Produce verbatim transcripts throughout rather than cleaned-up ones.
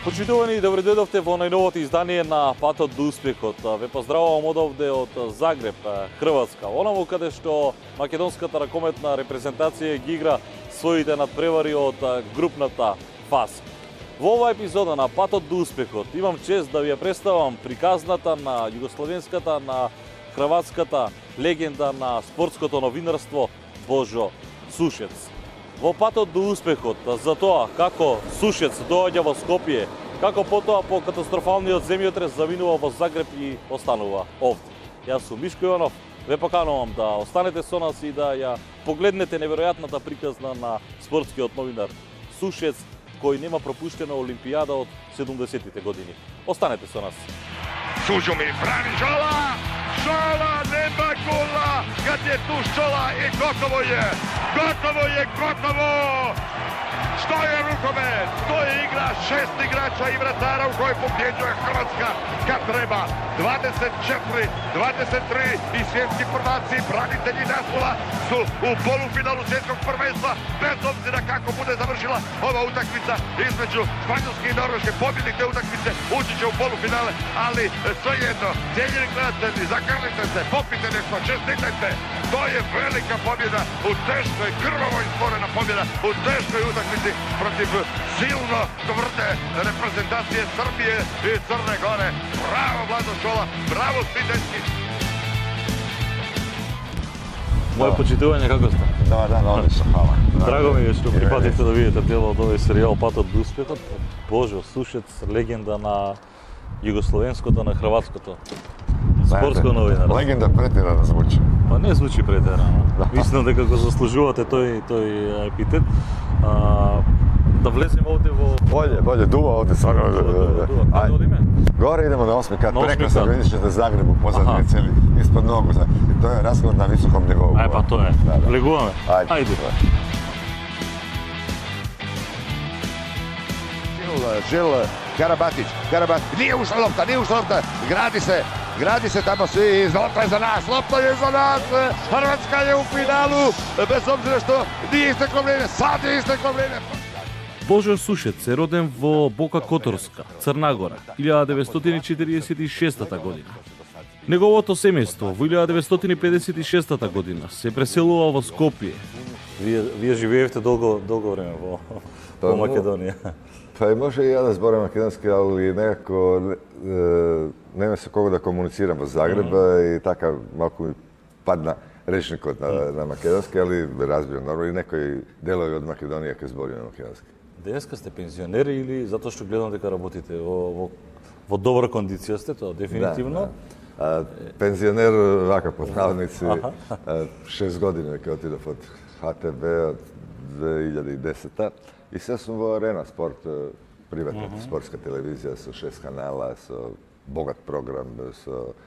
Почитувани, добре дојдовте во најновото издание на Патот до успехот. Ве поздравувам одовде од Загреб, Хрватска. Онаму каде што македонската ракометна репрезентација ги игра своите надпревари од групната фаза. Во оваа епизода на Патот до успехот имам чест да ви ја представам приказната на југословенската, на хрватската легенда на спортското новинарство Божо Сушец. Во Патот до успехот за тоа како Сушец доаѓа во Скопје, како потоа по катастрофалниот земјотрес завинува во Загреб и останува овде. Јас сум Мишко Иванов, ве поканувам да останете со нас и да ја погледнете неверојатната приказна на спортскиот новинар Сушец, кој нема пропуштена Олимпијада од седумдесетите години. Останете со нас. Сужу ми брани Шола! Шола, нема гола! Kad je tu Šola i gotovo je! Gotovo je, gotovo! Što je rukomet? To je igra šest igrača i vratara u kojoj pobjeđuje Hrvatska kad treba. dvadeset četiri dvadeset tri i svjetski prvaci, branitelji naslova su u polufinalu svjetskog prvenstva, bez obzira kako bude završila ova utakmica između Španjolske i Norveške. Pobjednik te utakmice ući će u polufinale, ali svejedno, cijenjeni gledatelji, zagrlite se, popite nešto, čestitajte. To je velika pobjeda u teškoj, krvavo izborena pobjeda u teškoj utakmici protiv silno tvrde reprezentacije Srbije i Crne Gore. Bravo Vlado Šola, bravo svi dečki. Моје почитување, како сте? Да, да, да, одлично, хвала. Драго ми е што припатите да видите дел од овој серијал Патот до успехот. Божо Сушец, легенда на југословенското, на хрватското спортско новинарство. Легенда претерано звучи. Па не звучи претерано. Да. Мислам дека го заслужувате тој тој епитет. А, да влеземе овде во Bolje, bolje, duva ovdje stvarno. Каде одиме? Gore idemo na osmi kat, Na osmi prekrasno, kat. vidjet ćete Zagrebu, pozadnje cijeli, ispod nogu. Znači, to je razgovor na visokom nivou. Ај па тоа е. Да, да. Влегуваме. Ајде. Ајде. Žil Karabatić, Karabatić, nije ušla lopta, nije ušla lopta, gradi se, gradi se tamo svi, lopta je za nas, lopta je za nas, Hrvatska je u finalu, bez obzira što nije isteklo vrijeme, sad je isteklo vrijeme. Божо Сушец е роден во Бока Которска, Црна Гора, илјада деветстотини четиридесет и шеста година. Неговото семејство во илјада деветстотини педесет и шеста година се преселува во Скопје. Вие вие живеевте долго долго време во во Македонија. Pa i može i ja da zborim makedonski, ali nekako e, nema se koga da komuniciram od Zagreba i takav malko mi padna rečnik od na, na makedonski, ali razbio normalno i nekoj delovi od Makedonije kad zborim na makedonski. Денеска сте пензионери или затоа што гледам дека работите во во во добра кондиција сте, тоа дефинитивно. Da, da. A, penzioner, ovako pod navodnici, a, šest godina kad otidov od H T B od dve hiljade desete. I sad sam vo Arena Sport, privatna uh -huh. sportska televizija sa šest kanala, sa bogat program, sa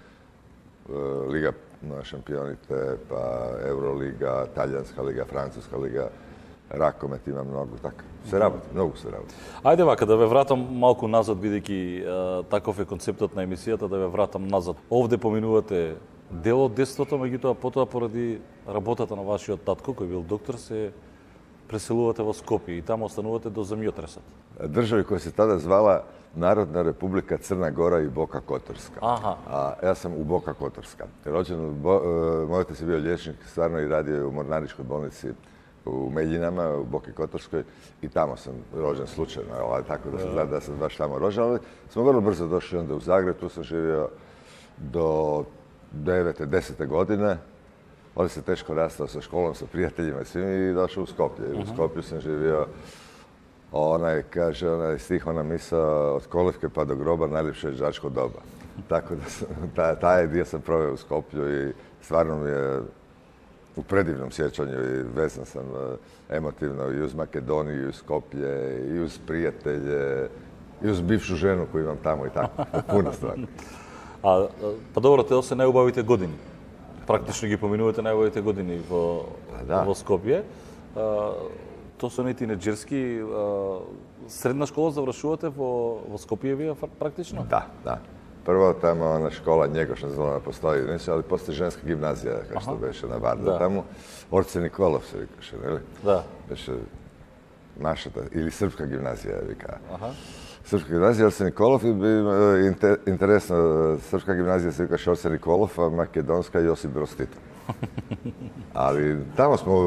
uh, Liga na šampionite, pa Euroliga, Talijanska liga, Francuska liga, rakomet ima mnogo, tako. Se raboti, mnogo se raboti. Ајде вака да ве вратам малку назад, бидејќи таков е концептот на емисијата, да ве вратам назад. Овде поминувате дел од детството, меѓутоа потоа поради работата на вашиот татко, кој бил доктор, се преселувате во Скопје и таму останувате до земјотресот. Državi koja se tada zvala Narodna Republika Crna Gora i Boka Kotorska. Aha. A ja sam u Boka Kotorska. Rođen u Bo, uh, moj otac je bio liječnik, stvarno i radio u Mornaričkoj bolnici u Meljinama, u Boki Kotorskoj i tamo sam rođen slučajno, ali tako da se zna da sam baš tamo rođen, ali smo vrlo brzo došli onda u Zagreb, tu sam živio do devete, desete godine. Onda se teško rastao sa školom, sa prijateljima i svim i došao u Skoplje. Uh -huh. U Skoplju sam živio, onaj, kaže, onaj stih, ona misa od kolevke pa do groba, najljepše je đačko doba. Tako da sam, taj, taj dio sam proveo u Skoplju i stvarno mi je u predivnom sjećanju i vezan sam emotivno i uz Makedoniju, i uz Skoplje, i uz prijatelje, i uz bivšu ženu koju imam tamo i tako. Puno stvari. А па добро, те се најубавите години. Практично ги поминувате најубавите години во да. во Скопје. А, тоа се не тинеџерски. Средна школа завршувате во во Скопје вие практично? Da, da. Prvo tamo ona škola Njegošna zvala postoji, neće, ali postoji ženska gimnazija, kao što beše na Varda. Da. Tamo Orce Nikolov se vikaše, ne li? Da. Beše naša, ili srpska gimnazija vika. Aha. Srpska gimnazija Arsen Nikolov i inter, interesno, Srpska gimnazija se kaže Arsen Nikolov, a makedonska Josip Broz Tito. Ali tamo smo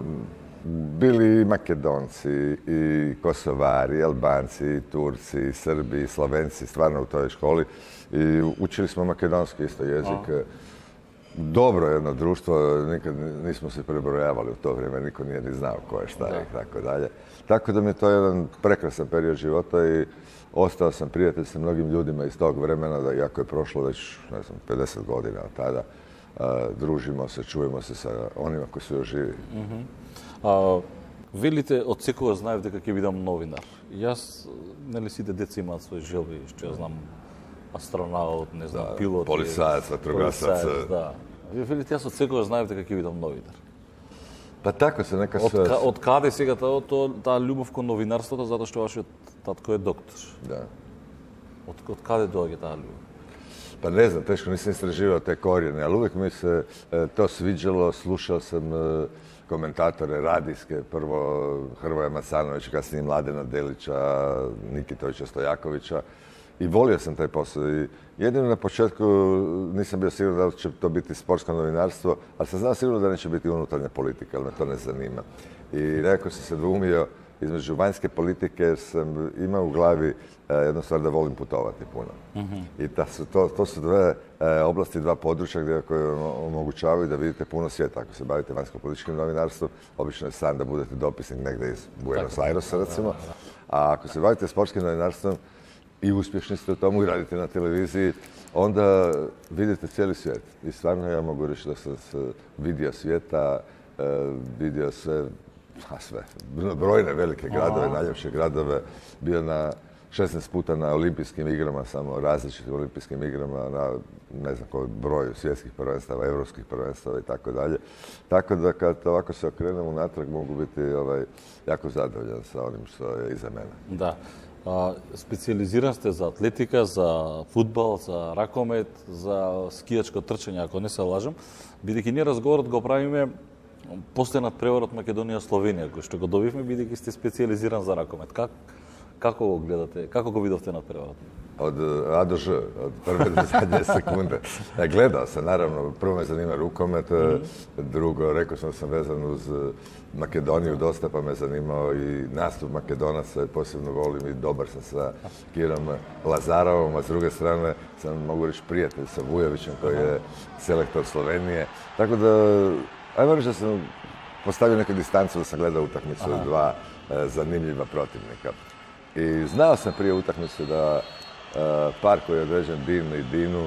bili i Makedonci, i Kosovari, i Albanci, i Turci, i Srbi, i Slovenci, stvarno u toj školi. I učili smo makedonski isto jezik. A. Dobro jedno društvo, nikad nismo se prebrojavali u to vrijeme, niko nije ni znao ko je šta je i tako dalje. Tako da mi je to jedan prekrasan period života i ostao sam prijatelj sa mnogim ljudima iz tog vremena, da iako je prošlo već, ne znam, pedeset godina od tada, a, družimo se, čujemo se sa onima koji su još živi. Mm-hmm. А, велите, од секогаш знаев дека ќе бидам новинар. Јас, нели сите деца имаат свои желби, што ја знам, астронаут, не знам, да, пилот. Полисаец, ватрогасац. Да. Вие велите, јас од секогаш знаев дека ќе бидам новинар. Па тако се нека од, ка, од каде сега таа таа љубов кон новинарството, затоа што вашиот татко е доктор? Да. Од, од каде доаѓа таа љубов? Pa ne znam, teško nisam istraživao te korijene, ali uvijek mi se e, to sviđalo, slušao sam e, komentatore radijske, prvo Hrvoja Masanovića, kasnije Mladena Delića, Nikitovića Stojakovića i volio sam taj posao. I jedino na početku nisam bio siguran da li će to biti sportsko novinarstvo, ali sam znao sigurno da neće biti unutarnja politika, ali me to ne zanima. I rekao sam se dvoumio između vanjske politike jer sam imao u glavi e, jednu stvar da volim putovati puno. Mm-hmm. I ta su, to, to su dve e, oblasti, dva područja gdje koje omogućavaju da vidite puno svijeta. Ako se bavite vanjsko-političkim novinarstvom, obično je san da budete dopisnik negdje iz Buenos Airesa, recimo. A ako se bavite sportskim novinarstvom i uspješni ste u tomu i radite na televiziji, onda vidite cijeli svijet. I stvarno ja mogu reći da sam vidio svijeta, e, vidio sve, a sve, brojne velike gradove, Aha. najljepše gradove, bio na šesnaest puta na olimpijskim igrama, samo različitim olimpijskim igrama, na ne znam koji broj svjetskih prvenstava, europskih prvenstava i tako dalje. Tako da kad ovako se okrenem unatrag mogu biti ovaj, jako zadovoljan sa onim što je iza mene. Da. А, специализиран сте за атлетика, за фудбал, за ракомет, за скијачко трчање, ако не се лажам, бидејќи ние разговорот го правиме после надпреварот Македонија-Словенија, кој што го добивме, бидејќи сте специализиран за ракомет. Как, како го гледате, како го видовте надпреварот? Od A do Ž, od prve do zadnje sekunde. Gledao sam, naravno, prvo me zanima rukomet, mm-hmm. drugo, rekao sam da sam vezan uz Makedoniju dosta, pa me zanimao i nastup Makedonaca, posebno volim i dobar sam sa Kirom Lazarovom, a s druge strane sam, mogu reći, prijatelj sa Vujovićem, koji je selektor Slovenije. Tako da, ajmo reći da sam postavio neku distancu da sam gledao utakmicu od dva e, zanimljiva protivnika. I znao sam prije utakmice da Uh, par koji je određen Dinu i Dinu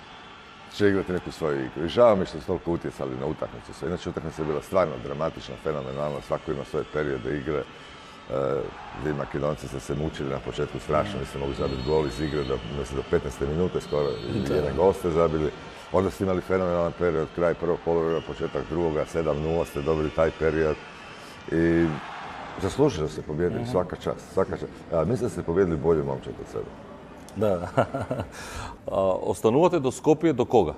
će igrati neku svoju igru. I žao mi što su toliko utjecali na utakmicu. Inače, utakmica je bila stvarno dramatična, fenomenalna, svako ima svoje periode igre. Uh, vi Makedonci ste se mučili na početku strašno, niste mogli zabiti gol iz igre do, do petnaeste minute, skoro jedan gol ste zabili. Onda ste imali fenomenalan period, kraj prvog poluvremena, početak drugoga, sedam nula ste dobili taj period. I zaslužili ste pobjedili, svaka čast, svaka čast. A, mislim da ste pobjedili bolje momčad od sebe. Да. Останувате до Скопје до кога?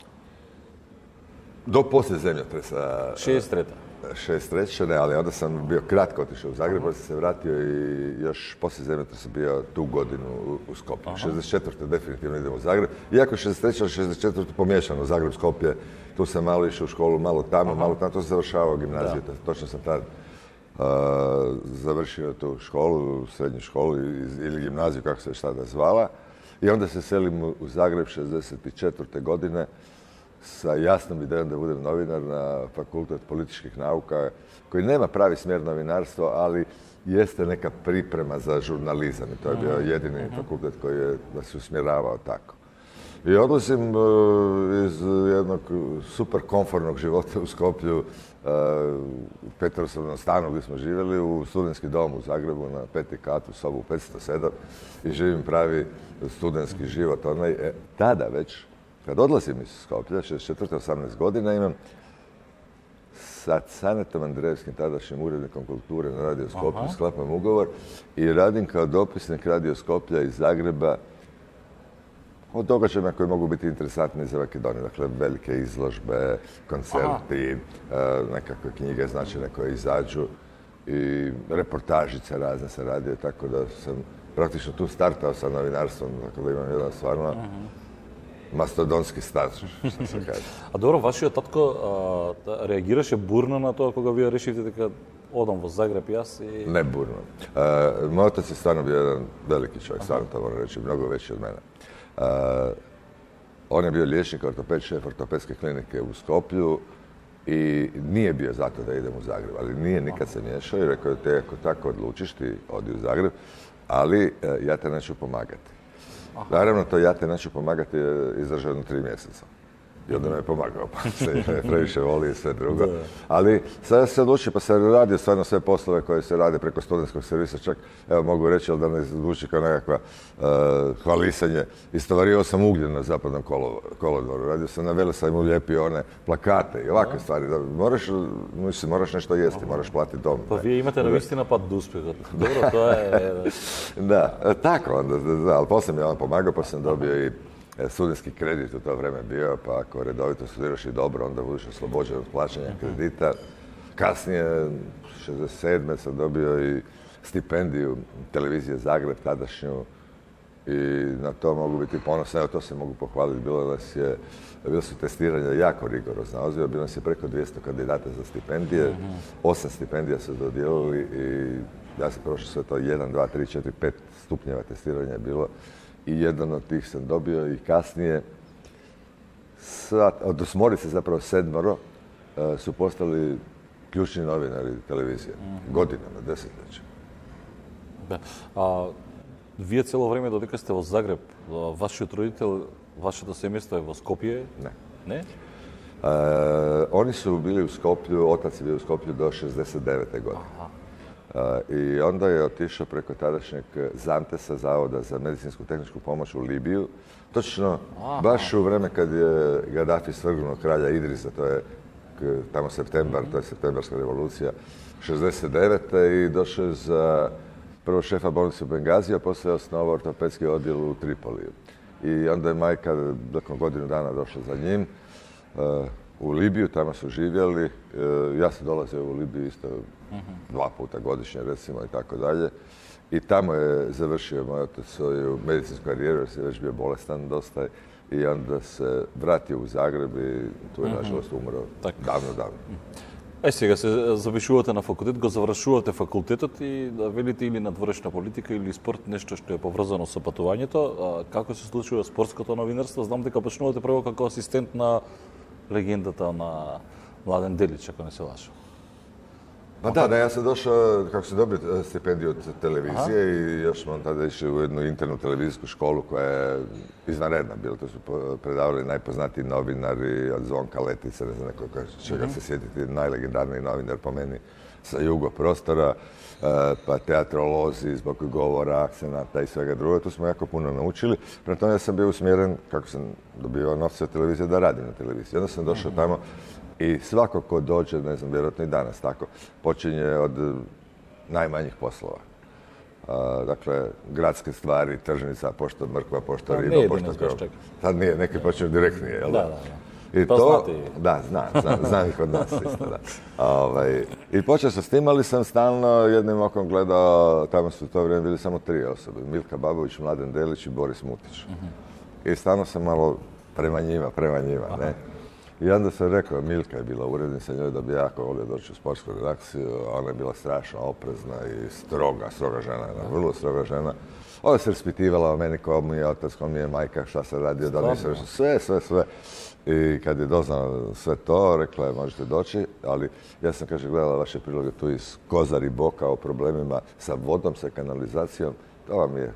Do poslije zemljotresa. šezdeset treta. šezdeset treće, ne, ali onda sam bio kratko otišao u Zagreb, onda sam se vratio i još poslije zemljotresa bio tu godinu u, u Skopju. šezdeset četvrte definitivno idem u Zagreb. Iako šezdeset treće, ali šezdeset četvrte pomiješano Zagreb, Skopje. Tu sam malo išao u školu, malo tamo, Aha. malo tamo. To sam završavao gimnaziju, da. Točno sam tad Uh, završio tu školu, srednju školu ili gimnaziju, kako se šta da zvala. I onda se selim u Zagreb šezdeset četvrte godine sa jasnom idejom da budem novinar na Fakultet političkih nauka, koji nema pravi smjer novinarstvo, ali jeste neka priprema za žurnalizam. I to je bio jedini uh-huh. fakultet koji je da se usmjeravao tako. I odlazim uh, iz jednog super komfortnog života u Skoplju, uh, u Petrosovnom stanu gdje smo živjeli, u studentski dom u Zagrebu na peti kat u sobu petsto sedam i živim pravi studentski život. Onaj, e, tada već, kad odlazim iz Skoplja, šezdeset četvrte osamnaest godina, imam sa Canetom Andrejevskim, tadašnjim urednikom kulture na Radio Skoplju, sklapam ugovor i radim kao dopisnik Radio Skoplja iz Zagreba o događajima koji mogu biti interesantni za Makedoniju. Dakle, velike izložbe, koncerti, Aha. nekakve knjige značajne koje izađu i reportažice razne se radio, tako da sam praktično tu startao sa novinarstvom, tako da imam jedan stvarno mastodonski staž, što se kaže. А добро, вашиот татко а, реагираше бурно на тоа кога вие решивте дека одам во Загреб јас и... Ne burno. Uh, moj otac je stvarno bio jedan veliki čovjek, stvarno to moram reći, mnogo veći od mene. Uh, on je bio liječnik, ortoped, šef ortopedske klinike u Skoplju i nije bio zato da idem u Zagreb, ali nije nikad se miješao i rekao je te ako tako odlučiš ti odi u Zagreb, ali uh, ja te neću pomagati. Aha. Naravno, to ja te neću pomagati je izdržano tri mjeseca. I onda me je pomagao, pa se previše voli i sve drugo. Ali sada se odlučio, pa se radio stvarno sve poslove koje se rade preko studentskog servisa, čak, evo mogu reći, ali da ne zvuči kao nekakva uh, hvalisanje. Istovario sam ugljen na zapadnom kolodvoru, radio sam na Velesajmu, lijepio one plakate i ovakve stvari. Da, moraš, mislim, moraš nešto jesti, moraš platiti dom. Pa vi imate navistina pad do uspjeha. Dobro, to je... Da, tako onda, da, ali poslije mi je on pomagao, pa sam dobio i studentski kredit u to vrijeme bio, pa ako redovito studiraš i dobro, onda budiš oslobođen od plaćanja kredita. Kasnije, šezdeset sedme sam dobio i stipendiju televizije Zagreb tadašnju i na to mogu biti ponosan. Evo, to se mogu pohvaliti. Bilo nas je, bilo su testiranja jako rigorozna. Ozbiljno, bilo nas je preko dvjesto kandidata za stipendije. Osam stipendija su dodijelili i ja sam prošao sve to jedan, dva, tri, četiri, pet stupnjeva testiranja je bilo. I jedan od tih sam dobio i kasnije, od osmorice zapravo sedmoro, su postali ključni novinari televizije. Godinama, desetljeća. Да. А, вие цело време додека сте во Загреб, вашиот родител, вашето семејство е во Скопје? Ne. Не? Uh, oni su bili u Skoplju, otac je bio u Skoplju do šezdeset devete godine. Aha. Uh, I onda je otišao preko tadašnjeg Zantesa, Zavoda za medicinsku tehničku pomoć u Libiju. Točno, Aha. baš u vreme kad je Gaddafi svrgnuo kralja Idrisa, to je tamo septembar, to je septembarska revolucija, šezdeset devete i došao je za prvo šefa bolnice u Bengaziju, a poslije je osnovao ortopedski odjel u Tripoliju. I onda je majka nakon godinu dana došla za njim uh, u Libiju, tamo su živjeli. Uh, ja sam dolazio u Libiju isto uh-huh. dva puta godišnje recimo i tako dalje. I tamo je završio moj otac svoju medicinsku karijeru jer se već bio bolestan dosta i onda se vratio u Zagreb i tu je uh-huh. nažalost umro tak. davno, davno. Е, сега се запишувате на факултет, го завршувате факултетот и да велите или надворешна политика или спорт, нешто што е поврзано со патувањето. А, како се случува спортското новинарство? Знам дека почнувате прво како асистент на легендата на Младен Делич, ако не се лажам. Pa da, da, ja sam došao, kako sam dobio stipendiju od televizije Aha. i još smo tada išli u jednu internu televizijsku školu koja je izvanredna bila. To su predavali najpoznatiji novinari od Zvonka Letice, ne znam neko čega se sjetiti, najlegendarniji novinar po meni sa jugo prostora, pa teatrolozi zbog govora, akcenata i svega druga. Tu smo jako puno naučili. Prema tome ja sam bio usmjeren, kako sam dobio novce od televizije, da radim na televiziji. Onda sam došao tamo i svako ko dođe, ne znam, vjerojatno i danas tako, počinje od najmanjih poslova. Uh, dakle, gradske stvari, tržnica, pošto mrkva, pošto riba, pošto krov. Sad nije, neki počinju direktnije, jel? Da, da, da. I to, to znate. Da, znam, znam, znam ih od nas isto, da. Ovaj, I počeo sam s tim, ali sam stalno jednim okom gledao, tamo su u to vrijeme bili samo tri osobe, Milka Babović, Mladen Delić i Boris Mutić. Uh-huh. I stalno sam malo prema njima, prema njima, Aha. ne? I onda sam rekao, Milka je bila urednica njoj da bi jako volio doći u sportsku redakciju, ona je bila strašno oprezna i stroga, stroga žena, jedna, vrlo stroga žena. Ona se raspitivala o meni ko mi je otac, ko mi je majka, šta sam radio, da nisam nešto, sve, sve, sve. I kad je doznala sve to, rekla je možete doći, ali ja sam, kaže, gledala vaše priloge tu iz Kozari Boka o problemima sa vodom, sa kanalizacijom, to vam je,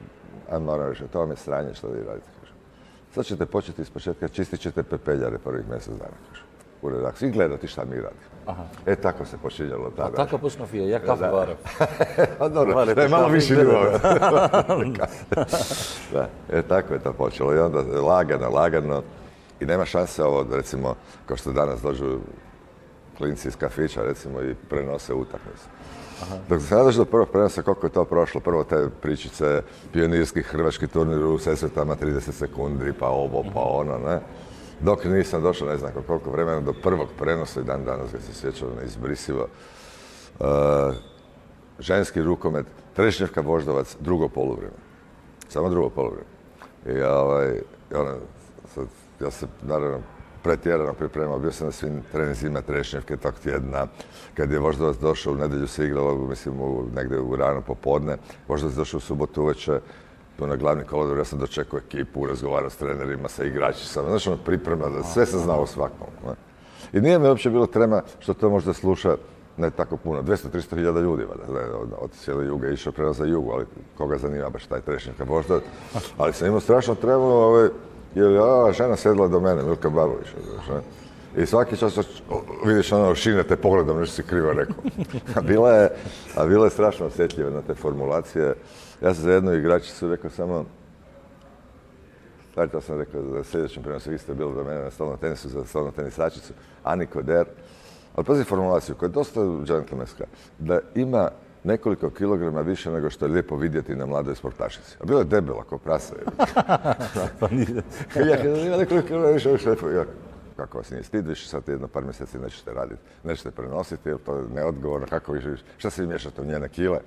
a moram reći, to vam je sranje što vi radite. Sad ćete početi iz početka, čistit ćete pepeljare prvih mjesec dana, kaže, u redakciji i gledati šta mi radimo. Aha. E, tako se počinjalo tada. A tako počna fije, ja kafe varam. A dobro, da je malo više nivo. Da, e, tako je to počelo i onda lagano, lagano i nema šanse ovo, recimo, kao što danas dođu klinci iz kafića, recimo, i prenose utakmicu. Dok sam došao do prvog prenosa, koliko je to prošlo, prvo te pričice, pionirski hrvački turnir u Sesvetama, trideset sekundi, pa ovo, pa ono, ne. Dok nisam došao, ne znam koliko vremena, do prvog prenosa i dan danas ga se sjećam neizbrisivo. Uh, ženski rukomet, Trešnjevka Voždovac, drugo poluvrijeme. Samo drugo poluvrijeme. I ovaj, ono, sad, ja se naravno pretjerano pripremao, bio sam na svim treninzima Trešnjevke tog tjedna. Kad je Voždovac došao, u nedjelju se igralo, mislim, u, negdje u rano popodne. Voždovac došao u subotu uveče, tu na glavni kolodvor, ja sam dočekao ekipu, razgovarao s trenerima, sa igračicama, znači ono priprema, da sve se znao o svakom. Ne? I nije mi uopće bilo trema što to možda sluša ne tako puno, dvjesto do tristo hiljada ljudi, valjda, od, od cijele Juge išao prema za Jugu, ali koga zanima baš taj Trešnjevka Voždovac. Ali sam imao strašno tremu, ovaj, jer je žena sedla do mene, Milka Babović. Znaš, i svaki čas vidiš ono, šine te pogledom, nešto si krivo rekao. A bila je, a bila je strašno osjetljiva na te formulacije. Ja sam za jednu igračicu rekao samo, stvari to sam rekao za sljedećem prenosu, vi ste bili do mene na stolnom tenisu, za stolnom tenisačicu, Ani Koder. Ali pazi formulaciju, koja je dosta džentlmenska, da ima nekoliko kilograma više nego što je lijepo vidjeti na mladoj sportašici. A bila je debela, ko prasa. Pa nije. Ja kada ima nekoliko kilograma više, ovo što lijepo. Ja, kako vas nije stid, više sad jedno par mjeseci nećete raditi, nećete prenositi, jer to je neodgovorno, kako više, šta se vi miješate u njene kile?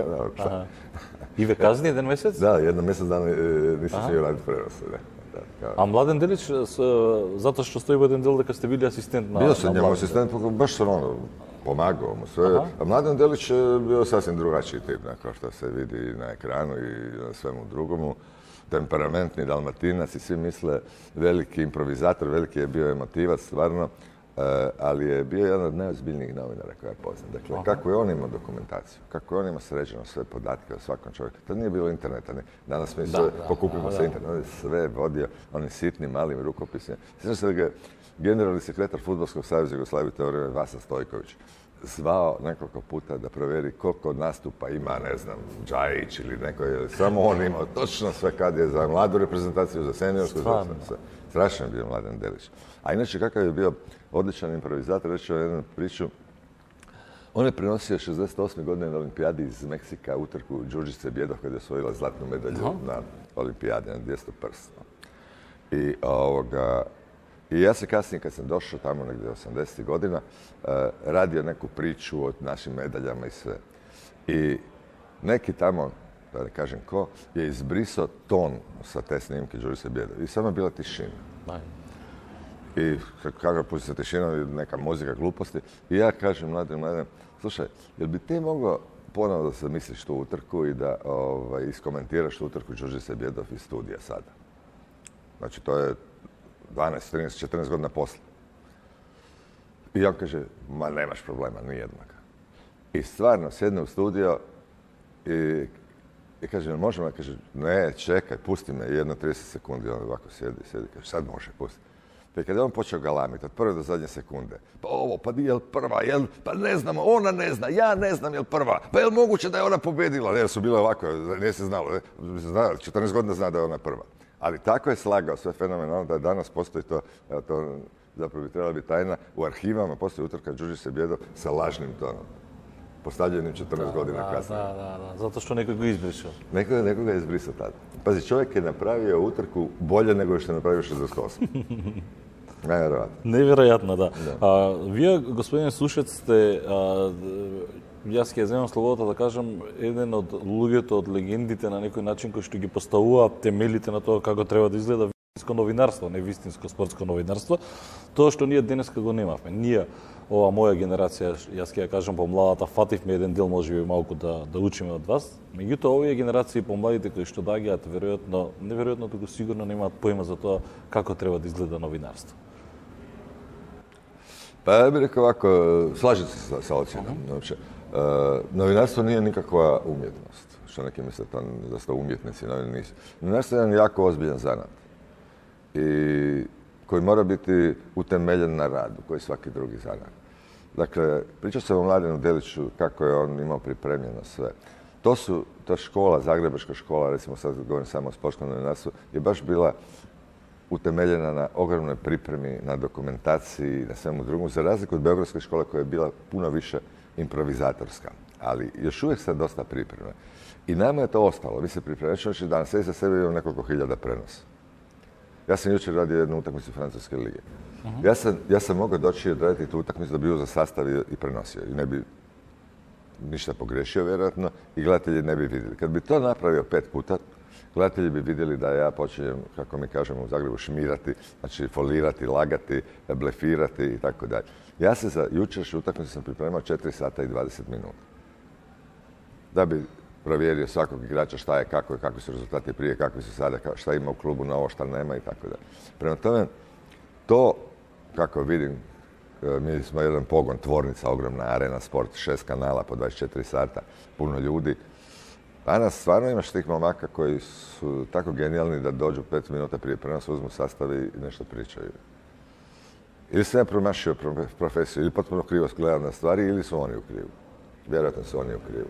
I ve kazni jedan mjesec? Da, jedno mjesec dana nisam smio raditi prenose. A Mladen Delić, zato što stoji u jedan del дека ste bili asistent na... Bio sam njemu asistent, baš sam ono, pomagao mu sve. A Mladen Delić je bio sasvim drugačiji tip, kao što se vidi na ekranu i na svemu drugomu. Temperamentni Dalmatinac i svi misle veliki improvizator, veliki je bio emotivac, stvarno, ali je bio jedan od najozbiljnijih novinara koje ja poznam. Dakle, aha, kako je on imao dokumentaciju, kako je on imao sređeno sve podatke o svakom čovjeku. To nije bilo interneta, ne. Danas mi sve pokupimo sa internetom, on je sve vodio, onim sitnim, malim rukopisima. Sjećam se da ga generalni sekretar Fudbalskog saveza Jugoslavije, to je vrijeme Vasa Stojković, zvao nekoliko puta da provjeri koliko nastupa ima, ne znam, Džajić ili neko, samo on imao točno sve kad je za mladu reprezentaciju, za seniorsku, za sve. Strašan je bio Mladen Delić. A inače, kakav je bio odličan improvizator, reći ću jednu priču. On je prenosio šezdeset osme godine na Olimpijadi iz Meksika utrku Đurđice Bjedov kada je osvojila zlatnu medalju no. na Olimpijadi na dvjesto prst. I, ovoga, I ja se kasnije, kad sam došao tamo negdje osamdesetih godina, radio neku priču o našim medaljama i sve. I neki tamo, da ne kažem ko, je izbrisao ton sa te snimke Đurđice Bjedov. I samo je bila tišina. Aj. I kako pusti se tišina, neka muzika, gluposti. I ja kažem mladim, mladim, slušaj, jel bi ti mogao ponovno da se misliš tu utrku i da ovaj, iskomentiraš tu utrku Đurđice Bjedov iz studija sada? Znači, to je dvanaest, trinaest, četrnaest godina poslije. I on kaže, ma nemaš problema, nijednog. I stvarno sjedne u studio i, i kaže, možemo? Ja kaže, ne, čekaj, pusti me jedno trideset sekundi. On ovako sjedi, sjedi, kaže, sad može, pusti. Pa kada je on počeo galamiti, od prve do zadnje sekunde, pa ovo, pa jel prva, jel, pa ne znamo, ona ne zna, ja ne znam jel prva, pa jel moguće da je ona pobjedila? Jer su bile ovako, nije se znalo, zna, četrnaest godina zna da je ona prva. Ali tako je slagao sve fenomenalno da danas postoji to, to zapravo bi trebala biti tajna, u arhivama postoji utrka Đurđice Bjedov sa lažnim tonom. Postavljenim četrnaest godina kasnije. Da, da, da, zato što neko ga izbrisao. Neko, neko ga je izbrisao tada. Pazi, čovjek je napravio utrku bolje nego što je napravio šezdeset osam. Nevjerojatno. Nevjerojatno, da. da. А, вие, господин Сушец, сте, а, јас ќе земам слободата да кажам, еден од луѓето, од легендите на некој начин кои што ги поставува темелите на тоа како треба да изгледа вистинско новинарство, не вистинско спортско новинарство, тоа што ние денеска го немавме. Ние, ова моја генерација, јас ќе ја кажам помладата, фативме еден дел можеби малку да да учиме од вас. Меѓутоа овие генерации помладите кои што доаѓаат, веројатно, неверојатно туку сигурно немаат поима за тоа како треба да изгледа новинарство. Pa ja bih rekao ovako, slažem se sa, sa ocjenom. Uh-huh. Uh, novinarstvo nije nikakva umjetnost, što neki misle to da su umjetnici, novini nisu. Novinarstvo je jedan jako ozbiljan zanat i koji mora biti utemeljen na radu, koji svaki drugi zanat. Dakle, pričao sam o Mladenu Deliću kako je on imao pripremljeno sve. To su, ta škola, Zagrebačka škola, recimo sad govorim samo o sportskom novinarstvu, je baš bila utemeljena na ogromnoj pripremi, na dokumentaciji, na svemu drugom, za razliku od Beogradske škole koja je bila puno više improvizatorska, ali još uvijek sad dosta pripreme. I nama je to ostalo, mi se pripremamo, znači danas ja za sebe imam nekoliko hiljada prenosa. Ja sam jučer radio jednu utakmicu Francuske lige. Uh-huh. Ja sam, ja sam mogao doći i odraditi tu utakmicu da bi uzeo sastav i, i prenosio i ne bi ništa pogriješio vjerojatno i gledatelji ne bi vidjeli. Kad bi to napravio pet puta, gledatelji bi vidjeli da ja počinjem, kako mi kažemo u Zagrebu, šmirati, znači folirati, lagati, blefirati i tako dalje. Ja se za jučerašnju utakmicu sam pripremao četiri sata i dvadeset minuta. Da bi provjerio svakog igrača šta je, kako je, kakvi su rezultati prije, kakvi su sada, šta ima u klubu novo, šta nema i tako dalje. Prema tome, to, kako vidim, mi smo jedan pogon, tvornica, ogromna arena, sport, šest kanala po dvadeset četiri sata, puno ljudi. Danas stvarno imaš tih momaka koji su tako genijalni da dođu pet minuta prije prenosa, uzmu sastav i nešto pričaju. Ili sam ja promašio profesiju, ili potpuno krivo gledam na stvari, ili su oni u krivu. Vjerojatno su oni u krivu.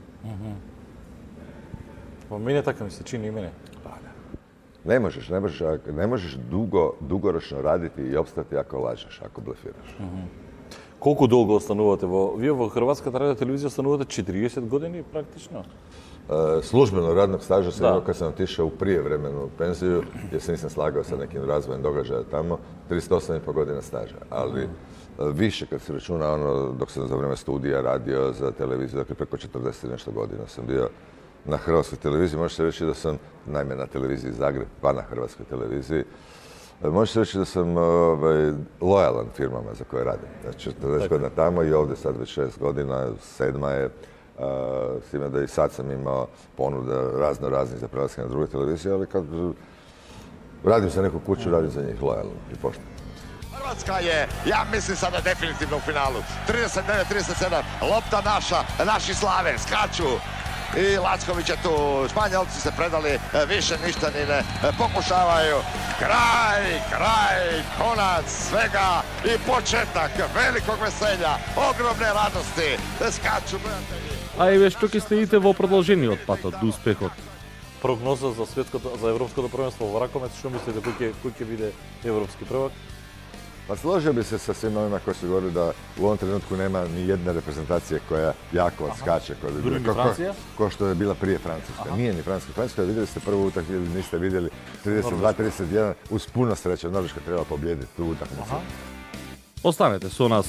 Pa mene tako mi se čini i mene. Ne možeš, ne možeš, ne možeš dugo, dugoročno raditi i opstati ako lažeš, ako blefiraš. Колку долго останувате во... Вие во Хрватската радиотелевизија останувате четириесет години практично? E, službeno radnog staža sam imao kad sam otišao u prijevremenu penziju, jer se nisam slagao sa nekim razvojem događaja tamo, trideset osam i pol godina staža. Ali više kad se računa ono dok sam za vrijeme studija radio za televiziju, dakle preko četrdeset i nešto godina sam bio na Hrvatskoj televiziji. Može se reći da sam, naime na televiziji Zagreb, pa na Hrvatskoj televiziji, može se reći da sam ovaj, lojalan firmama za koje radim. Znači, četrdeset godina tamo i ovdje sad već šest godina, sedma je. Uh, s time da i sad sam imao ponuda razno raznih za prelaske na druge televizije, ali kad radim za neku kuću, radim za njih lojalno i pošteno. Hrvatska je, ja mislim sada definitivno u finalu. trideset devet trideset sedam, lopta naša, naši slave, skaču. I Lacković je tu, Španjolci se predali, više ništa ni ne pokušavaju. Kraj, kraj, konac svega i početak velikog veselja, ogromne radosti, skaču gledatelji. А еве што ќе следите во продолжениот патот до успехот? Прогноза за светското, за европското првенство во ракомет, што мислите кој ќе кој ќе биде европски prvak? Pa složio bi se sa svima ovima koji su govorili da u ovom trenutku nema ni jedne reprezentacije koja jako odskače. Koja bi bila, ko, ko, ko što je bila prije Francuska. Aha. Nije ni Francuska. Francuska, vidjeli ste prvu utakmicu ili niste vidjeli, trideset dva trideset jedan, uz puno sreće. Norveška treba pobijediti tu utakmicu. Останете со нас.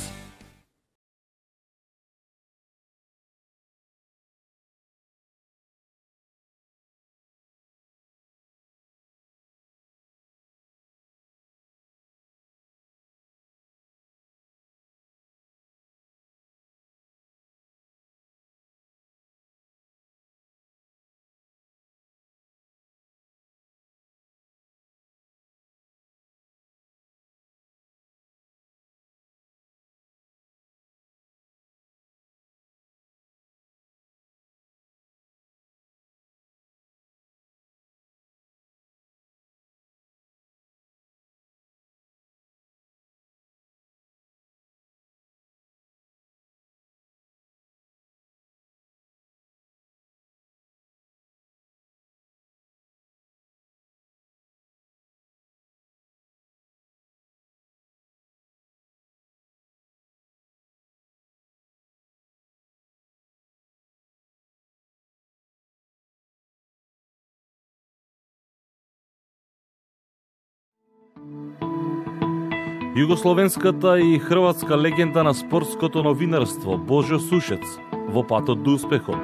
Југословенската и хрватска легенда на спортското новинарство Божо Сушец во патот до успехот.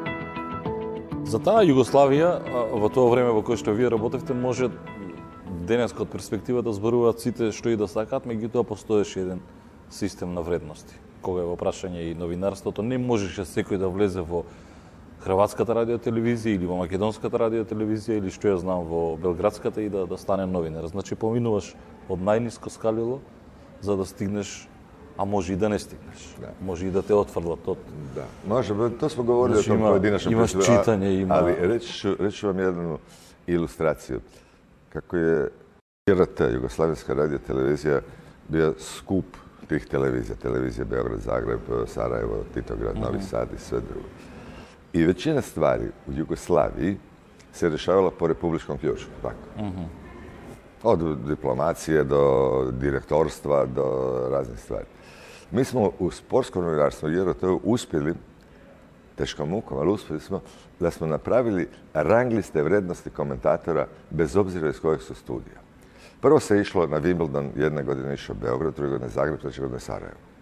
За таа Југославија, во тоа време во кое што вие работевте, може денеска од перспектива да зборуваат сите што и да сакаат, меѓутоа постоеше еден систем на вредности. Кога е во прашање и новинарството, не можеше секој да влезе во Хрватската радиотелевизија или во Македонската радиотелевизија или што ја знам во Белградската и да, да стане новинар. Значи поминуваш од најниско скалило за да стигнеш, а може и да не стигнеш. Да. Може и да те отфрлат од... Да, може, то смо говорили значи, о том поединачном имаш читање, има... Ali reći, reći ću vam jednu ilustraciju. Kako je J R T, Jugoslavijska radiotelevizija, bio skup tih televizija. Televizija Beograd, Zagreb, Sarajevo, Titograd, uh-huh. Novi Sad i sve drugo. I većina stvari u Jugoslaviji se rješavala po republičkom ključu. Tako. Uh-huh. Od diplomacije do direktorstva do raznih stvari. Mi smo u sportskom novinarstvu J R T uspjeli, teškom mukom, ali uspjeli smo da smo napravili rang liste vrednosti komentatora bez obzira iz kojeg su studija. Prvo se išlo na Wimbledon, jedne godine išao Beograd, druge godine Zagreb, treće godine Sarajevo.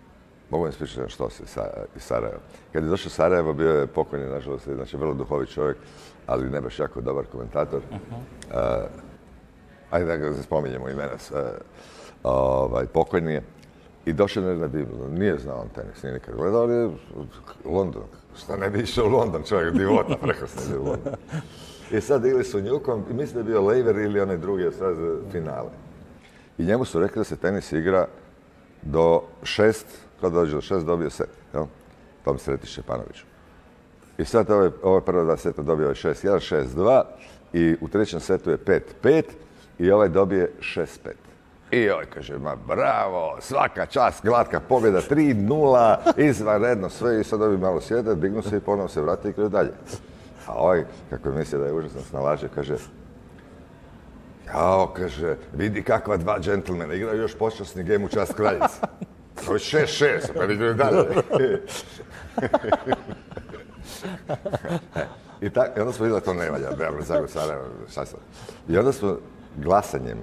Mogu vam ispričati što se iz Sarajeva. Kad je došao Sarajevo, bio je pokojni, nažalost, znači vrlo duhovit čovjek, ali ne baš jako dobar komentator. Uh-huh. Uh, ajde da ga spominjemo imena. Uh, ovaj, pokojni je. I došao je na Biblu. Nije znao on tenis, nije nikad gledao, ali je London. Šta ne bi išao u London, čovjek, divota, prekrasno je bio u London. I sad igli su njukom, i mislim da je bio Lever ili onaj drugi, sad finale. I njemu su rekli da se tenis igra do šest, kada dođe do šest, dobio set. Jel? Tom Sretić Šćepanoviću. I sad ove, ove prva dva seta dobio je šest jedan, šest dva i u trećem setu je pet pet i ovaj dobije šest pet. I ovaj kaže, ma bravo, svaka čast, glatka pobjeda, tri nula, izvanredno sve i sad ovi malo sjede, dignu se i ponovno se vrati i krenu dalje. A ovaj, kako je mislio da je užasno snalaže, kaže, jao, kaže, vidi kakva dva džentlmena, igraju još počasni gem u čast kraljice. To je šest šest, pa igraju dalje. I, tak, I onda smo vidjeli da to ne valja, Beograd, Zagreb, Sarajevo, šta sad. I onda smo glasanjima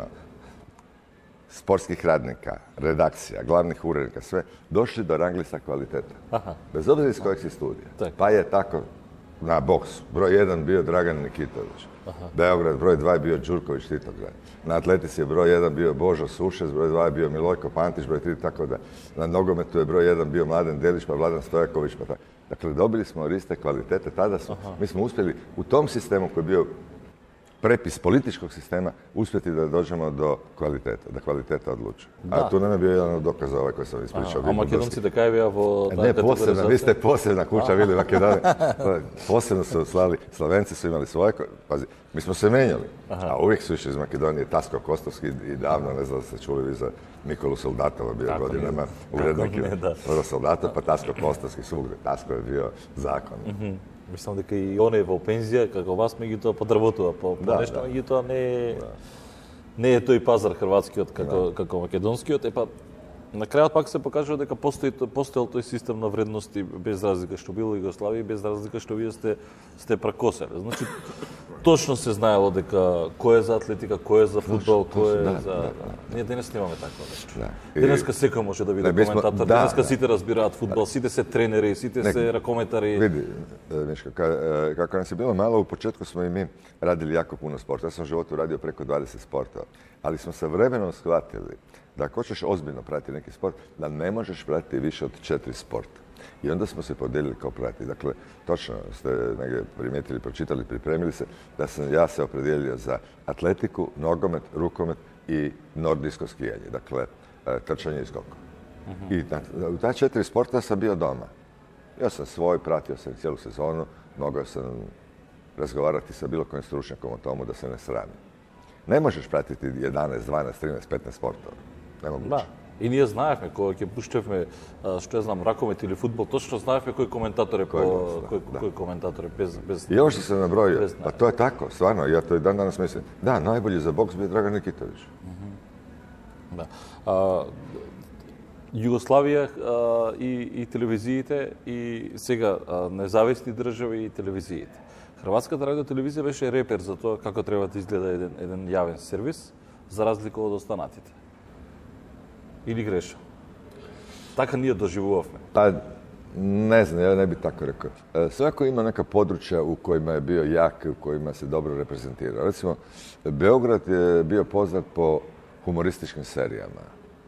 sportskih radnika, redakcija, glavnih urednika, sve, došli do rang lista kvaliteta. Aha. Bez obzira iz kojeg si studija. Tak. Pa je tako na boksu. Broj jedan bio Dragan Nikitović. Aha. Beograd, broj dva je bio Đurković Titograd. Na atletici je broj jedan bio Božo Sušec, broj dva je bio Milojko Pantić, broj tri tako da. Na nogometu je broj jedan bio Mladen Delić, pa Vladan Stojaković, pa tako. Dakle, dobili smo liste kvalitete. Tada smo, mi smo uspjeli u tom sistemu koji je bio prepis političkog sistema, uspjeti da dođemo do kvaliteta, da kvaliteta odlučuje. A tu nam je bio jedan od dokaza ovaj koji sam ispričao. A Makedonci da kaj bija vo... Ne, posebna, vi ste posebna kuća bili Makedonije. Posebno su slali, Slovenci su imali svoje, pazi, mi smo se menjali, a uvijek su išli iz Makedonije Tasko Kostovski i davno, ne znam da ste čuli, vi za Nikolu Soldatova bio tako godinama, urednik je Soldata, pa Tasko Kostovski svugdje, Tasko je bio zakon. Mm-hmm. Мислам дека и он е во пензија, како вас, меѓутоа подработува по, по да, нешто, меѓутоа да. не е да. не е тој пазар хрватскиот како да. како македонскиот, е па на крајот пак се покажува дека постои постоел тој систем на вредности без разлика што било Југославија и без разлика што вие сте сте прекоселе. Значи точно се знаело дека кој е за атлетика, кој е за фудбал, кој е да, за да, да. Ние денес немаме такво нешто. Да. Денеска секој може да биде коментатор, да, денеска да. сите разбираат фудбал, сите се тренери, сите Nek, се ракометари. Види, Miška, kako nas je bilo malo, u početku smo i mi radili jako puno sporta. Ja sam u životu radio preko dvadeset sportova, ali smo sa vremenom shvatili da ako ćeš ozbiljno pratiti neki sport, da ne možeš pratiti više od četiri sporta. I onda smo se podijelili kao pratiti. Dakle, točno ste negdje primijetili, pročitali, pripremili se, da sam ja se opredijelio za atletiku, nogomet, rukomet i nordijsko skijanje. Dakle, trčanje i skok. Uh-huh. I na, u ta četiri sporta sam bio doma. Ja sam svoj, pratio sam cijelu sezonu, mogao sam razgovarati sa bilo kojim stručnjakom o tomu da se ne sramim. Ne možeš pratiti jedanaest, dvanaest, trinaest, petnaest sportova. Nemoguće. Da. И ние знаевме кога ќе пуштевме, што ја знам, ракомет или фудбал, точно знаевме кој коментатор е по кој, да. кој коментатор е без без. И ovo što sam nabrojio, pa to je tako, stvarno, ja to i dan danas mislim. Da, najbolji za boks bio Dragan Nikitović. Mm-hmm. Да. А, Југославија а, и, и телевизиите и сега а, независни држави и телевизиите. Хрватската радиотелевизија беше репер за тоа како треба да изгледа еден, еден јавен сервис, за разлика од останатите. Или грешам? Така ние доживувавме. Pa, ne znam, ja ne bih tako rekao. Svako ima neka područja u kojima je bio jak, u kojima se dobro reprezentirao. Recimo, Beograd je bio poznat po humorističkim serijama.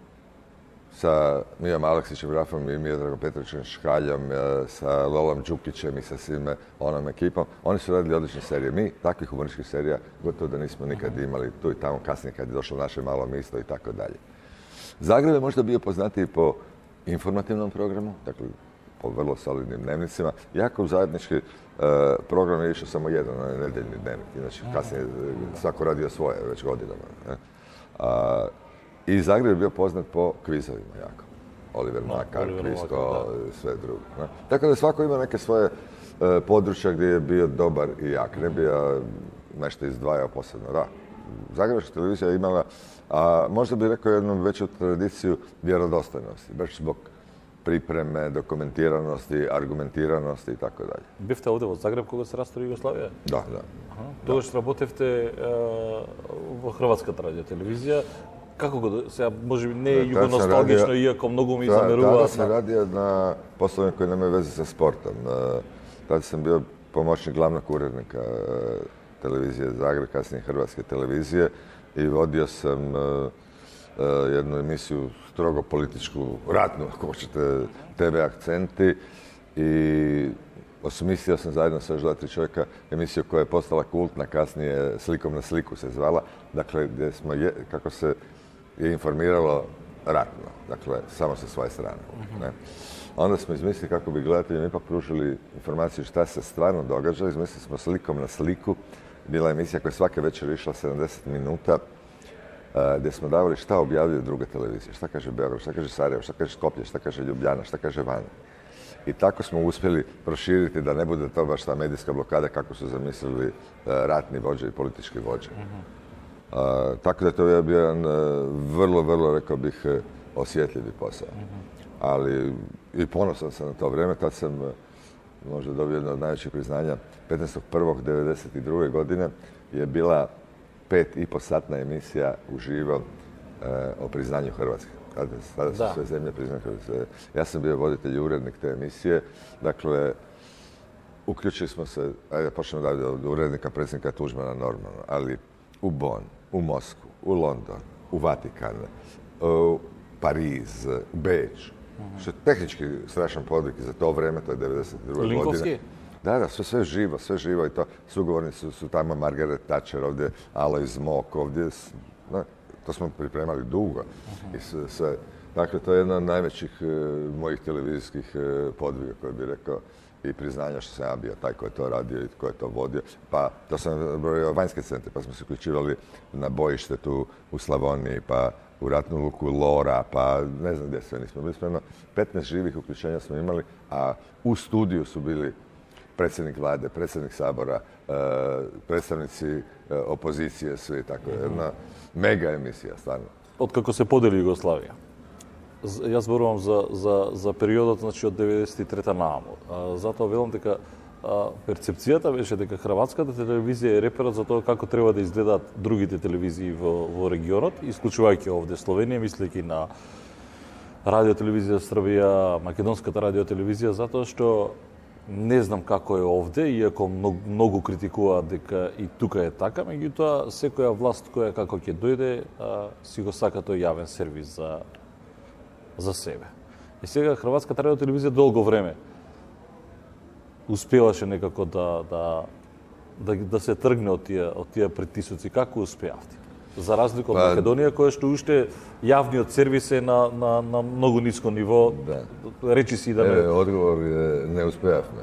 Sa Mijom Aleksićem, Rafom i Miodragom Petrovićem Škaljom, sa Lolom Đukićem i sa svim onom ekipom. Oni su radili odlične serije. Mi takvih humorističkih serija gotovo da nismo nikad imali tu i tamo, kasnije kad je došlo naše malo misto i tako dalje. Zagreb je možda bio poznatiji po informativnom programu, dakle po vrlo solidnim dnevnicima. Jako zajednički uh, program je išao samo jedan, onaj nedeljni dnevnik. Znači, kasnije svako radio svoje već godinama. Ne? Uh, I Zagreb je bio poznat po kvizovima jako. Oliver Mlakar, Kristo, sve drugo. Ne? Tako da svako ima neke svoje uh, područja gdje je bio dobar i jak. Ne bi ja nešto izdvajao posebno. Da, Zagrebačka televizija je imala, a možda bih rekao jednu veću tradiciju vjerodostojnosti, baš zbog pripreme, dokumentiranosti, argumentiranosti i tako dalje. Бевте овде во Загреб кога се растори Југославија? Да, да. Тогаш работевте во Хрватската радиотелевизија. Kako го, сега може би не е Tad југо sam носталгично, radio- иако многу ми Da, tada замеруваат sam на... radio na poslovima koji nemaju veze sa sportom. E, Tada sam bio pomoćnik glavnog urednika e, televizije Zagreb, kasnije Hrvatske televizije i vodio sam e, e, jednu emisiju strogo političku, ratnu, ako hoćete, te ve akcenti i osmislio sam zajedno sa još dva, tri čovjeka emisiju koja je postala kultna, kasnije Slikom na sliku se zvala, dakle gdje smo, je, kako se je informiralo ratno, dakle samo sa svoje strane. Ne? Onda smo izmislili kako bi gledateljima ipak pružili informaciju šta se stvarno događa, izmislili smo Slikom na sliku, bila emisija koja je svake večer išla sedamdeset minuta, gdje smo davali šta objavljuju druge televizije, šta kaže Beograd, šta kaže Sarajevo, šta kaže Skopje, šta kaže Ljubljana, šta kaže Vanja. I tako smo uspjeli proširiti da ne bude to baš ta medijska blokada kako su zamislili uh, ratni vođe i politički vođe. Uh, tako da to je bio jedan uh, vrlo, vrlo, rekao bih, uh, osjetljivi posao. Ali i ponosan sam na to vrijeme, tad sam uh, možda dobio jedno od najvećih priznanja. petnaestog prvog devedeset druge godine je bila pet i po satna emisija uživo uh, o priznanju Hrvatske. Tada, tada su Da. sve zemlje priznane Hrvatske. Ja sam bio voditelj i urednik te emisije. Dakle, uključili smo se, ajde počnemo dalje od urednika predsjednika Tuđmana normalno, ali u Bonn, u Moskvu, u London, u Vatikan, u Pariz, u Beč. Što je tehnički strašan podvig za to vrijeme, to je devedeset druge Linkovski? godine. Da, da, sve, sve živo, sve živo i to. Sugovornici su, su tamo Margaret Thatcher, ovdje Alojz Mok, ovdje, s- no, to smo pripremali dugo. I sve, sve. Dakle, to je jedna od najvećih e, mojih televizijskih e, podviga, koje bih rekao, i priznanja što sam ja bio taj koji je to radio i koji je to vodio. Pa to sam brojio vanjske centre, pa smo se uključivali na bojište tu u Slavoniji, pa u ratnu luku Lora, pa ne znam gdje sve nismo bili spremno. petnaest živih uključenja smo imali, a u studiju su bili predsjednik vlade, predsjednik sabora, e, predstavnici e, opozicije, svi tako. Jedna mega emisija, stvarno. Откако се подели Југославија. З- Јас зборувам за, за, за периодот, значи, од деветдесет и трета нааму. А, Затоа велам дека а, перцепцијата беше дека хрватската телевизија е реперот за тоа како треба да изгледаат другите телевизии во, во регионот, исклучувајќи овде Словенија, мислејќи на радиотелевизија Србија, македонската радиотелевизија, затоа што не знам како е овде, иако многу, многу критикуваат дека и тука е така, меѓутоа секоја власт која како ќе дојде, а, си го сака тој јавен сервис за, за себе. И сега Хрватската радиотелевизија долго време успеваше некако да, да, да, да се тргне од тие, од тие притисоци. Како успеавте? За разлика од Па- Македонија, која што уште јавниот сервис е на, на, на многу ниско ниво, Да. речи си да не... E, odgovor je ne uspjevme.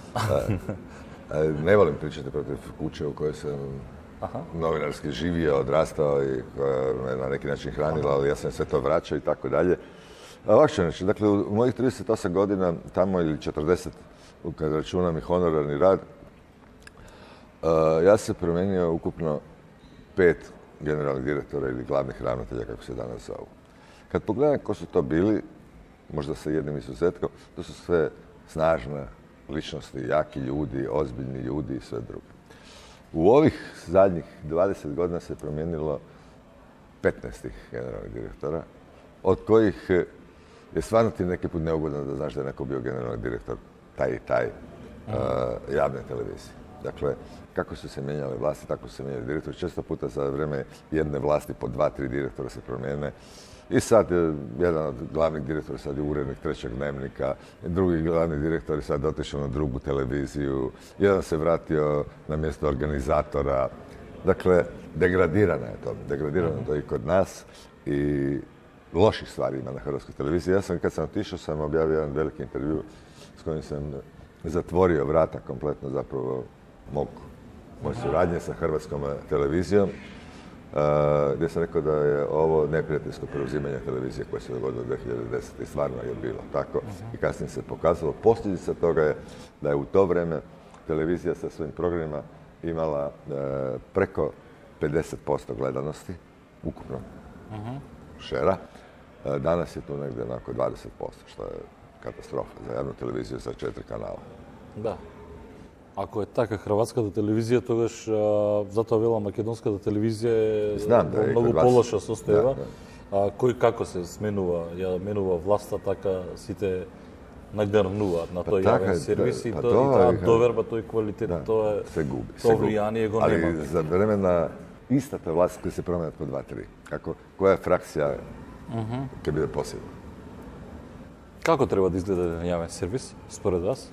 Ne volim pričati protiv kuće u kojoj sam novinarski živio, odrastao i koja me na neki način hranila, ali ja sam sve to vraćao i tako dalje. A ovako ću reći, dakle, u mojih trideset osam godina, tamo ili četrdeset, kad računam i honorarni rad, ja sam promijenio ukupno pet generalnih direktora ili glavnih ravnatelja, kako se danas zovu. Kad pogledam ko su to bili, možda sa jednim izuzetkom, to su sve snažne ličnosti, jaki ljudi, ozbiljni ljudi i sve drugo. U ovih zadnjih dvadeset godina se promijenilo petnaest tih generalnih direktora, od kojih je stvarno ti neki put neugodno da znaš da je neko bio generalni direktor taj i taj uh, javne televizije. Dakle, kako su se mijenjale vlasti, tako su se mijenjali direktori. Često puta za vrijeme jedne vlasti po dva, tri direktora se promijene. I sad je jedan od glavnih direktora sad je urednik trećeg dnevnika, drugi glavni direktor je sad otišao na drugu televiziju, jedan se vratio na mjesto organizatora. Dakle, degradirano je to, degradirano je to i kod nas i loših stvari ima na Hrvatskoj televiziji. Ja sam, kad sam otišao, sam objavio jedan veliki intervju s kojim sam zatvorio vrata kompletno zapravo mog, moje suradnje sa Hrvatskom televizijom. Uh, gdje sam rekao da je ovo neprijateljsko preuzimanje televizije koje se dogodilo dvije hiljade desete. I stvarno je bilo tako. I kasnije se pokazalo. Posljedica toga je da je u to vrijeme televizija sa svojim programima imala uh, preko pedeset posto gledanosti, ukupno šera. Uh, danas je tu negdje onako dvadeset posto, što je katastrofa za javnu televiziju sa četiri kanala. Да. Ако е така хрватската телевизија, тогаш а, затоа вела македонската телевизија е Знам, да, во многу полоша состојба. Да, да. А, кој како се сменува, ја менува власта, така сите нагрнуваат на тој така, јавен сервис да, и, па то, и тоа таа е, доверба, тој квалитет, да, тоа е, се губи. тоа влијание го Али нема. за време на истата власт која се променат по два-три, како која фракција ќе биде посилна? Како треба да изгледа еден јавен сервис, според вас?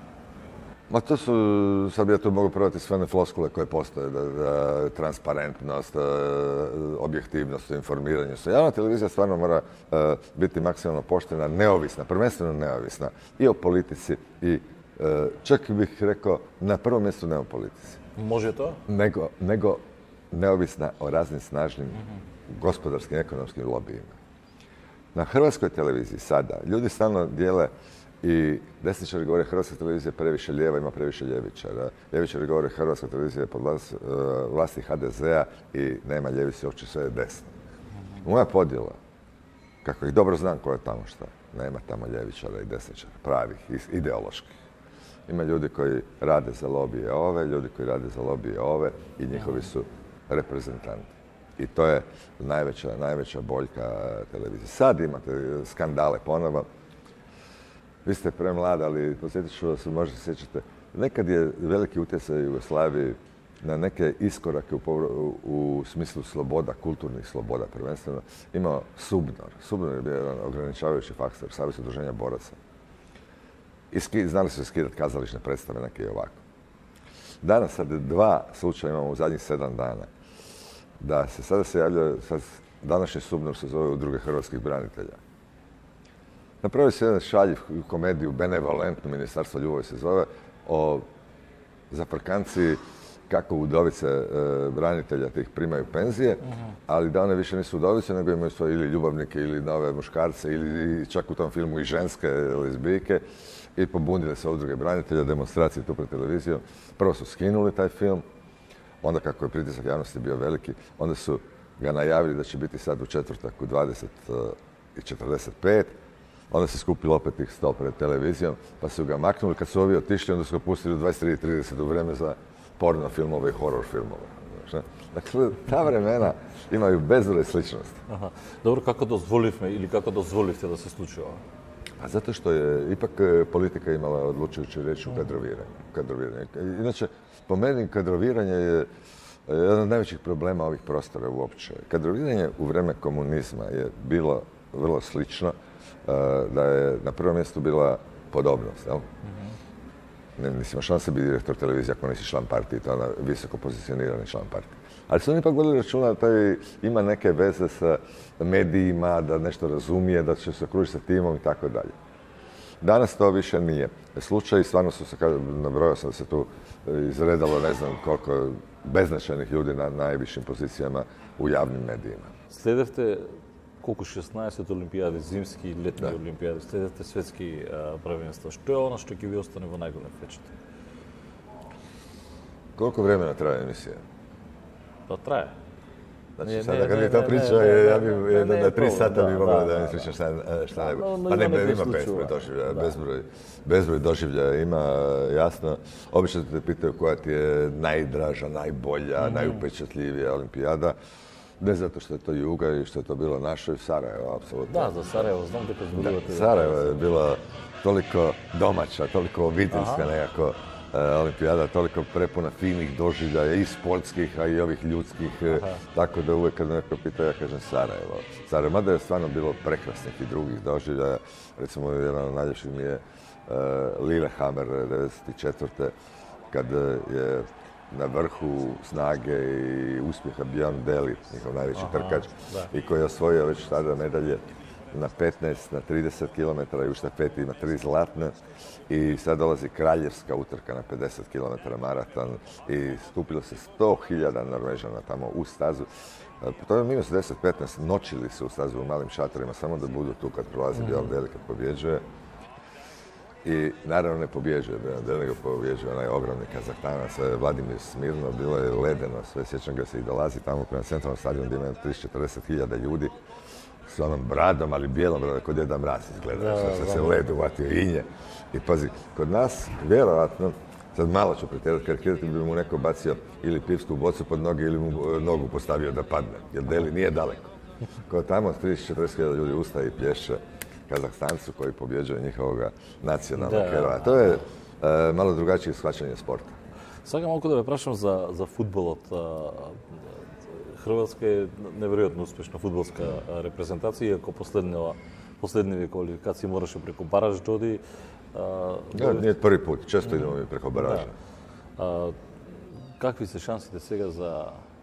Ma to su, sad bi ja tu mogu prodati sve one floskule koje postoje, da, da, transparentnost, objektivnost, informiranje. Javna televizija stvarno mora uh, biti maksimalno poštena, neovisna, prvenstveno neovisna i o politici i uh, čak bih rekao na prvom mjestu ne o politici. Može to? Nego, nego neovisna o raznim snažnim mm-hmm. gospodarskim i ekonomskim lobijima. Na Hrvatskoj televiziji sada ljudi stalno dijele i desničari govore Hrvatska televizija je previše lijeva, ima previše ljevičara. Ljevičari govore Hrvatska televizija je pod vlasti, uh, vlasti ha de zea i nema ljevici, uopće sve je desno. Moja podjela, kako ih dobro znam ko je tamo šta, nema tamo ljevičara i desničara, pravih, ideoloških. Ima ljudi koji rade za lobije ove, ljudi koji rade za lobije ove i njihovi su reprezentanti. I to je najveća, najveća boljka televizije. Sad imate skandale ponovo. Vi ste premlada, ali posjetit ću vas, možda se sjećate, nekad je veliki utjecaj Jugoslaviji na neke iskorake u, u, u smislu sloboda, kulturnih sloboda prvenstveno, imao Subnor. Subnor je bio jedan ograničavajući faktor, Savez udruženja boraca. I ski, znali su skidati kazališne predstave, neke i ovako. Danas sad dva slučaja imamo u zadnjih sedam dana. Da se sada se javlja, sad današnji Subnor se zove Udruge hrvatskih branitelja. Napravio se jedan šaljiv komediju, benevolentnu, Ministarstvo ljubavi se zove, o zafrkanciji kako udovice e, branitelja tih primaju penzije, uh-huh. ali da one više nisu udovice, nego imaju svoje ili ljubavnike, ili nove muškarce, ili čak u tom filmu i ženske lezbijke. I pobunile se udruge branitelja, demonstracije tu pred televizijom. Prvo su skinuli taj film, onda kako je pritisak javnosti bio veliki, onda su ga najavili da će biti sad u četvrtak u dvadeset i četrdeset pet. Onda se skupilo opet tih sto pred televizijom, pa su ga maknuli. Kad su ovi otišli, onda su ga pustili u dvadeset tri i trideset u vreme za porno filmove i horror filmove. Dakle, ta vremena imaju bezbroj sličnosti. Aha. Dobro, kako dozvoливме ili kako dozvolite da se slučuje ovo? A zato što je ipak politika imala odlučujuću riječ u kadroviranju. kadroviranju. Inače, po meni kadroviranje je jedan od najvećih problema ovih prostora uopće. Kadroviranje u vreme komunizma je bilo vrlo slično, da je na prvom mjestu bila podobnost, jel? Mm-hmm. Ne, nisi imao šanse biti direktor televizije ako nisi član partije, to je ona visoko pozicionirani član partije. Ali su oni ipak vodili računa da taj ima neke veze sa medijima, da nešto razumije, da će se okružiti sa timom i tako dalje. Danas to više nije slučaj i stvarno su se, nabrojao sam se tu izredalo ne znam koliko beznačajnih ljudi na najvišim pozicijama u javnim medijima. Следевте колку шеснаесет олимпијади, зимски и летни да. олимпијади, следете светски а, првенства. Што е она што ќе ви остане во најголем впечат? Колко времена трае емисија? Па трае. Znači, ne, sada kad mi to pričao, ja bi na tri sata bi mogla da mi pričam šta, šta ne bi. Pa ne, ima bezbroj doživljaja, bezbroj, bezbroj doživljaja ima, jasno. Obično te pitaju koja ti je najdraža, najbolja, mm-hmm. najupečatljivija olimpijada. Ne zato što je to Juga i što je to bilo naše, Sarajevo, apsolutno. Da, za Sarajevo, znam da pozgodivate. Sarajevo je bila toliko domaća, toliko obiteljska nekako uh, olimpijada, toliko prepuna finih doživljaja i sportskih, a i ovih ljudskih. Aha. Tako da uvijek kad me neko pita, ja kažem Sarajevo. Sarajevo, mada je stvarno bilo prekrasnih i drugih doživljaja. Recimo, jedan od najljepših mi je uh, Lillehammer devedeset četvrte kad je na vrhu snage i uspjeha Bjorn Deli, njihov najveći Aha, trkač, da. I koji je osvojio već tada medalje na petnaest, na trideset kilometara i u štafeti ima tri zlatne. I sad dolazi kraljevska utrka na pedeset kilometara maraton i skupilo se sto hiljada Norvežana tamo u stazu. To je minus deset petnaest, noćili su u stazu u malim šatorima samo da budu tu kad prolazi mm-hmm. Bjorn Deli, kad pobjeđuje. I naravno ne pobjeđuje, nego pobjeđuje onaj ogromni Kazahstanac, Vladimir Smirnov, bilo je ledeno, sve sjećam ga se i dolazi tamo prema centralnom stadionu gdje ima trideset četrdeset hiljada ljudi s onom bradom, ali bijelom bradom, kod Deda Mraz izgleda, što se se led uvatio inje. I pazi, kod nas, vjerojatno, Sad malo ću pretjerati, karikirati bi mu neko bacio ili pivsku bocu pod noge ili mu nogu postavio da padne, jer Deli nije daleko. Kao tamo trideset do četrdeset hiljada ljudi ustaje i plješće Kazahstancu koji pobjeđuje njihovoga nacionalnog heroja. To je uh, malo drugačije shvaćanje sporta. Сега малку да ве прашам за, за фудбалот. Хрватска е неверојатно успешна фудбалска репрезентација, иако последнива, последниве квалификации мораше преку бараж доди. Ja, nije prvi put, često idemo i preko baraža. Да. Какви се шансите сега за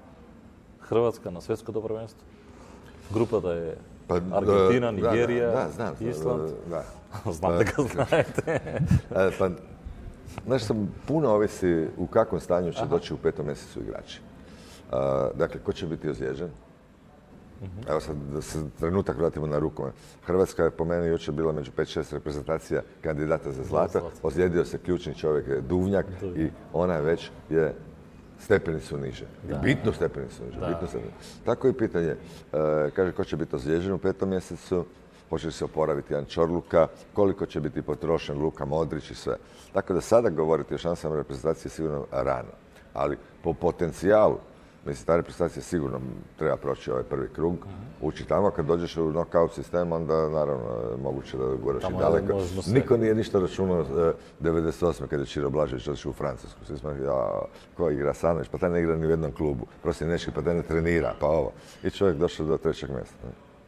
Хрватска на светското првенство? Групата е Pa, Argentina, da, Nigerija, da, da, znam, Island. Da. Znam da ga znajete. Pa, znaš, sam puno ovisi u kakvom stanju će Aha. doći u petom mjesecu igrači. Uh, dakle, ko će biti ozlijeđen? Uh-huh. Evo sad, da se trenutak vratimo na rukomet. Hrvatska je po meni jučer bila među pet šest reprezentacija kandidata za zlato. Ozlijedio se ključni čovjek, je Duvnjak, Duvnjak. I ona već je stepenicu niže. Da. Bitno stepenicu niže. Bitno stepenicu. Tako i pitanje. Uh, kaže, ko će biti ozlijeđen u petom mjesecu? Hoće li se oporaviti Jan Čorluka, koliko će biti potrošen Luka Modrić i sve. Tako da sada govoriti o šansama reprezentacije sigurno rano. Ali po potencijalu, mislim, ta reprezentacija sigurno treba proći ovaj prvi krug, ući tamo. Kad dođeš u knockout sistem, onda naravno je moguće da guraš i daleko. Niko nije ništa računao devedeset osme kad je Čiro Blažević došao u Francusku. Svi smo, ja, ko igra Sanović, pa taj ne igra ni u jednom klubu. Prostinečki, pa taj ne trenira, pa ovo. I čovjek došao do trećeg mjesta.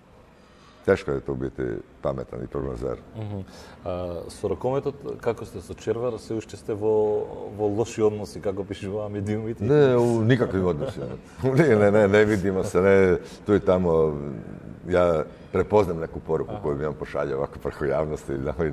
Teško je to biti pametan i prognozer. Uh-huh. А, со ракометот, како сте со Червар, се уште сте во, во лоши односи, како пишува медиумите? Ne, u nikakvim odnosima. Ne, ne, ne, ne vidimo se, ne, tu i tamo. Ja prepoznam neku poruku Aha. koju bi on pošalja ovako preko javnosti.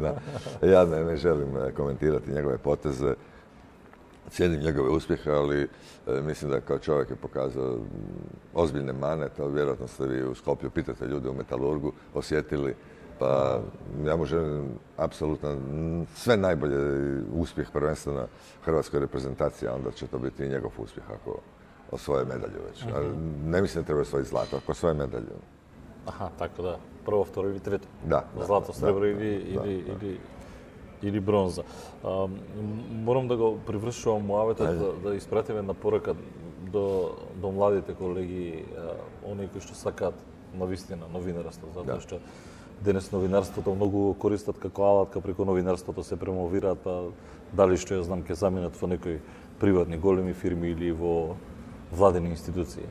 Ja ne, ne želim komentirati njegove poteze. Cijenim njegove uspjehe, ali e, mislim da kao čovjek je pokazao ozbiljne mane, to vjerojatno ste vi u Skopju, pitate ljude u Metalurgu, osjetili, pa ja mu želim apsolutno sve najbolje uspjeh prvenstveno hrvatskoj reprezentaciji, a onda će to biti i njegov uspjeh ako osvoje medalju već. Mm-hmm. Ne mislim da treba osvojiti zlato, ako osvoje medalju. Aha, tako da, prvo, vtoro ili treto? Da. Zlato, srebro da, ili, da, ili, da. ili или бронза. А, морам да го привршувам муаветот да, да испратиме на порака до, до младите колеги, оние кои што сакаат навистина новинарство, затоа што денес новинарството многу користат како алатка, преку новинарството се промовираат, па дали што ја знам ќе заминат во некои приватни големи фирми или во владени институции.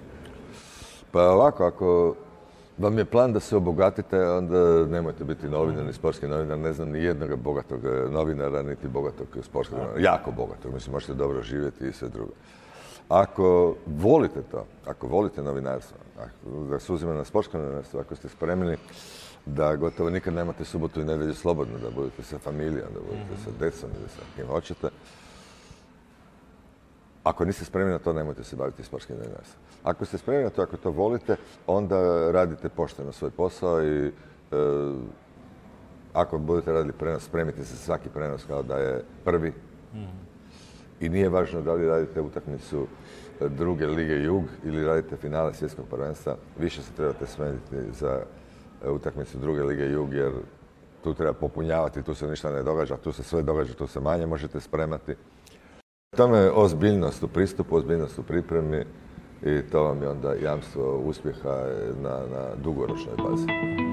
Pa ovako, ako vam je plan da se obogatite, onda nemojte biti novinar, ni sportski novinar. Ne znam ni jednog bogatog novinara, niti bogatog sportskog novinara. Jako bogatog, mislim, možete dobro živjeti i sve drugo. Ako volite to, ako volite novinarstvo, da se uzima na sportsko novinarstvo, ako ste spremni da gotovo nikad nemate subotu i nedelju slobodno, da budete sa familijom, da budete sa decom ili sa kim hoćete, ako niste spremni na to, nemojte se baviti sportskim novinarstvom. Ako ste spremni na to, ako to volite, onda radite pošteno svoj posao i e, ako budete radili prenos, spremite se svaki prenos kao da je prvi. Mm-hmm. I nije važno da li radite utakmicu druge lige Jug ili radite finale svjetskog prvenstva. Više se trebate spremiti za utakmicu druge lige Jug jer tu treba popunjavati, tu se ništa ne događa, tu se sve događa, tu se manje možete spremati. Tome je ozbiljnost u pristupu, ozbiljnost u pripremi i to vam je onda jamstvo uspjeha na, na dugoročnoj bazi.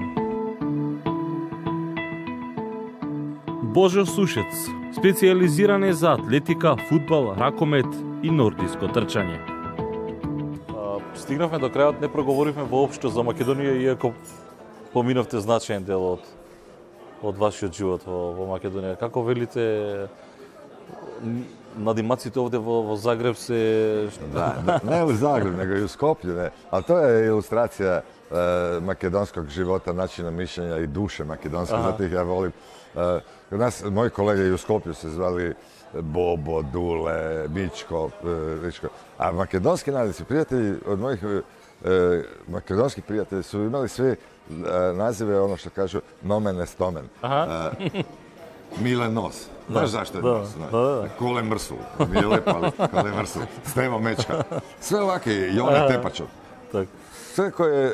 Божо Сушец, специализиран е за атлетика, фудбал, ракомет и нордиско трчање. Стигнавме до крајот, не проговоривме воопшто за Македонија, иако поминавте значаен дел од, од вашиот живот во, во Македонија. Како велите, надимаците овде во, во Загреб се... Da, da, ne u Zagrebu, nego i u Skoplju, ne. Ali to je ilustracija e, makedonskog života, načina mišljenja i duše makedonske, zato ih ja volim. E, nas, moji kolege i u Skoplju se zvali Bobo, Dule, Mičko, e, Mičko. A makedonski nadici, prijatelji od mojih e, makedonskih prijatelji su imali sve e, nazive, ono što kažu, nomen est omen. E, Mile Nos. Znaš zašto je Nos? Kole Mrsul. Nije lepo, ali Kole Mrsul. Stevo Mečka. Sve ovake, Jone Tepačov. Sve koje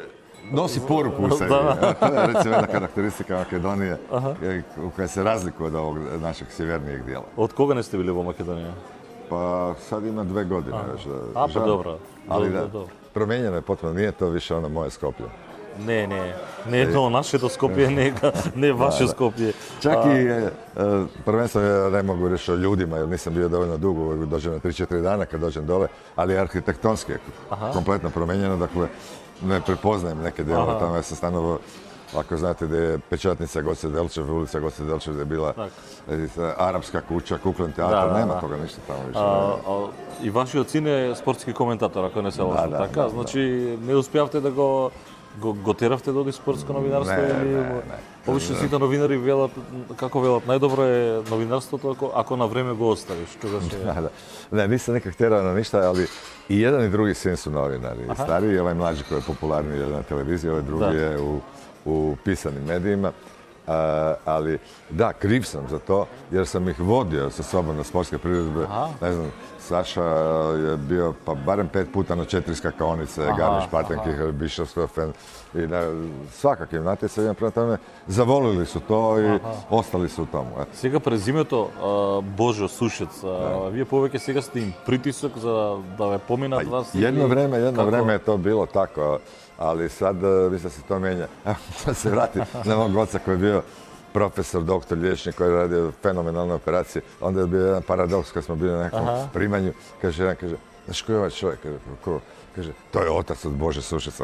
nosi poruku u sebi. Da. To je recimo jedna karakteristika Makedonije u koja se razlikuje od ovog našeg sjevernijeg dijela. Od koga ne ste bili u Makedoniji? Pa sad ima dve godine. A, pa dobro. Ali da, promijenjeno je potpuno, nije to više ono moje Skopje. Ne, ne, ne to našето Skopje, ne, ne vaše Skopje. Čak i prvenstveno ja ne mogu reći o ljudima, jer nisam bio dovoljno dugo, dođem na tri četiri dana kad dođem dole, ali arhitektonski je kompletno promijenjeno, dakle ne prepoznajem neke dijelove tamo, ja sam stanovao. Ako znate da je pečatnica Goce Delčev, ulica Goce Delčev, da je bila arapska kuća, kuklen teatr, nema toga ništa tamo više. I вашиот син е спортски коментатор, ако не се лошо, така? Значи не успявте да го го, го теравте да оди спортско новинарство или обично сите новинари велат како велат најдобро е новинарството ако ако на време го оставиш, тогаш е. Da, da. Ne, nisam nikak terao na ništa, ali i jedan i drugi sin su novinari. Stariji je ovaj mlađi koji je popularniji na televiziji, ovaj drugi je u u pisanim medijima, uh, ali da, kriv sam za to, jer sam ih vodio sa sobom na sportske priredbe. Ne znam, Saša je bio pa barem pet puta na četiri skakaonice, Garmisch-Partenkirchen, Bischofshofen i na svakakvim natjecanjima, prema tome zavolili su to i aha. ostali su u tomu. Eto. Сега през зимето, Божо Сушец, да. Вие повеќе сега сте им притисок за да ве поминат pa, вас? Jedno ili... vreme, jedno kako? vreme je to bilo tako, ali sad mislim da se to mijenja. Da se vrati na mog oca koji je bio profesor, doktor, liječnik koji je radio fenomenalne operacije. Onda je bio jedan paradoks kad smo bili na nekom aha. primanju. Kaže, jedan kaže, znaš ko je ovaj čovjek? Kaže, ko? Kaže, to je otac od Bože Sušica.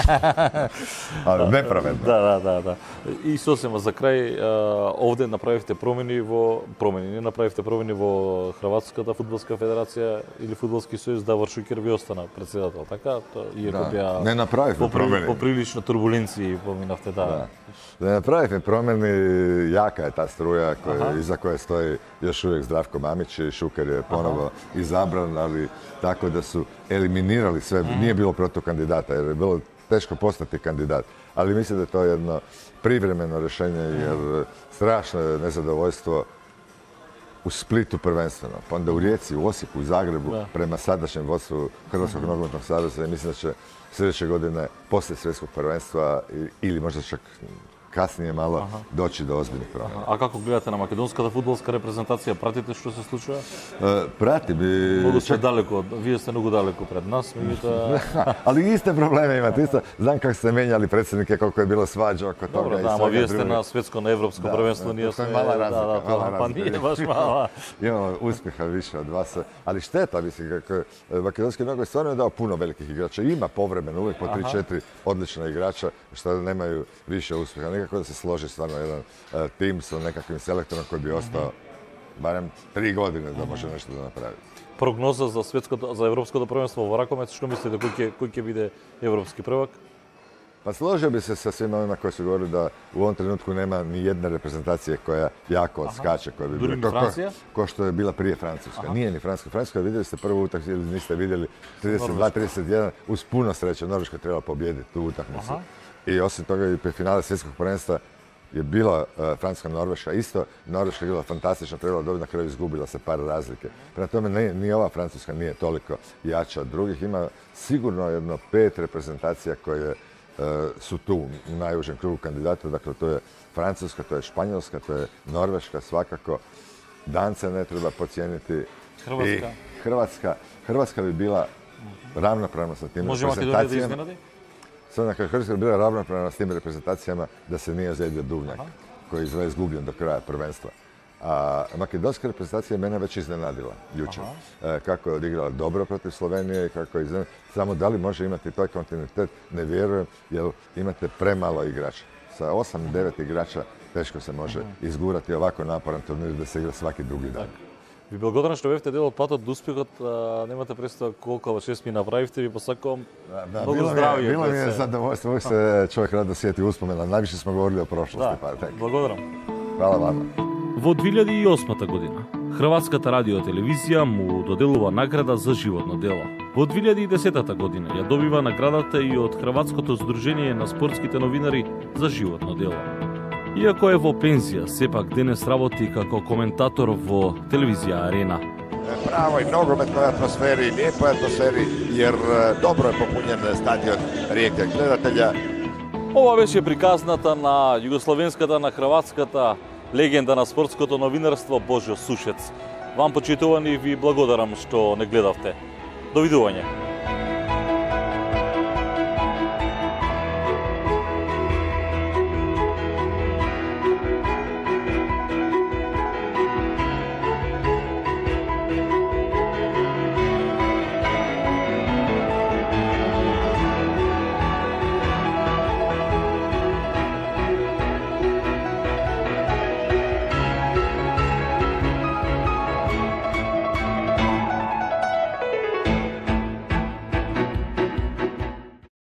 Ali nepravedno. Да, да, да, да. И сосема за крај, овде направивте промени во промени, не направивте промени во Хрватската фудбалска федерација или фудбалски сојуз, Давор Шукер ви остана председател, така? Иако беа не направивме промени. Поприлично турбуленции поминавте, да. да. Ne napravite promjeni, jaka je ta struja koja, iza koje stoji još uvijek Zdravko Mamić i Šuker je ponovo aha. izabran, ali tako da su eliminirali sve, mm. nije bilo protukandidata jer je bilo teško postati kandidat. Ali mislim da je to jedno privremeno rješenje jer strašno je nezadovoljstvo u Splitu prvenstveno, pa onda u Rijeci, u Osijeku, u Zagrebu, da. prema sadašnjem vodstvu Hrvatskog mm. nogometnog saveza i mislim da će sljedeće godine poslije svjetskog prvenstva ili možda čak kasnije malo aha. doći do ozbiljnih promjena. A kako gledate na makedonskата фудбалска репрезентација? Пратите што се случува? Uh, pratim. Много сте далеко, вие сте много далеко пред нас. Меѓутоа... Ali iste probleme imate. Isto, znam kako ste menjali predsjednike, koliko je bilo svađa oko toga. Dobro, da, ама вие сте на светско, на европско првенство, ние сме... Мала разлика, да, да, мала па nije baš mala. Imamo uspjeha više od vas, ali šteta, mislim, kako makedonski nogomet stvarno je dao puno velikih igrača. Ima povremeno uvijek po tri četiri odlična igrača, što nemaju više uspjeha. Nekako da se složi stvarno jedan uh, tim sa nekakvim selektorom koji bi ostao barem tri godine da može nešto da napravi. Прогноза за светското, за европското првенство во ракомет, што мислите кој ќе кој ќе биде европски prvak? Pa složio bi se sa svima ovima koji su govorili da u ovom trenutku nema ni jedne reprezentacije koja jako odskače. Koja bi bila, ko, ko, ko što je bila prije Francuska. Aha. Nije ni Francuska. Francuska vidjeli ste prvu utakmicu ili niste vidjeli trideset dva trideset jedan uz puno sreće. Norveška trebala pobijediti tu utakmicu. I osim toga i pre finale svjetskog prvenstva je bila uh, Francuska-Norveška isto. Norveška je bila fantastična, trebala dobiti, na kraju izgubila se par razlike. Prema tome ni, ni ova Francuska nije toliko jača od drugih. Ima sigurno jedno pet reprezentacija koje uh, su tu u najužem krugu kandidata. Dakle, to je Francuska, to je Španjolska, to je Norveška svakako. Dance ne treba podcijeniti. Hrvatska. I Hrvatska. Hrvatska bi bila ravnopravna sa tim može reprezentacijama. Može Makedonija da iznenadi? Sada kada Hrvatska je bila ravnopravna s tim reprezentacijama da se nije ozlijedio Duvnjak, aha. koji je izgubljen do kraja prvenstva. A makedonska reprezentacija je mene već iznenadila jučer. E, kako je odigrala dobro protiv Slovenije i kako je iznenadila. Samo da li može imati taj kontinuitet, ne vjerujem, jer imate premalo igrača. Sa osam devet igrača teško se može aha. izgurati ovako naporan turnir da se igra svaki drugi dan. Ви благодарам што бевте дел од патот до успехот. Немате представа колку шест ми направивте. Ви посакувам да, много било здравје. Било ми е задоволство. Uvijek se čovjek rado sjeti uspomena. Najviše smo govorili o prošlosti. Да, pa, благодарам. Hvala vama. Во две илјади и осма година Хрватската радиотелевизија му доделува награда за животно дело. Во две илјади и десета година ја добива наградата и од Хрватското здружение на спортските новинари за животно дело. Иако е во пензија, сепак денес работи како коментатор во телевизија Арена. Pravoj nogometnoj atmosferi, lijepoj atmosferi, jer dobro je popunjen stadion Rijeke. Gledatelja Ова беше приказната на југословенската, на хрватската легенда на спортското новинарство Божо Сушец. Вам, почитувани, ви благодарам што не гледавте. Довидување.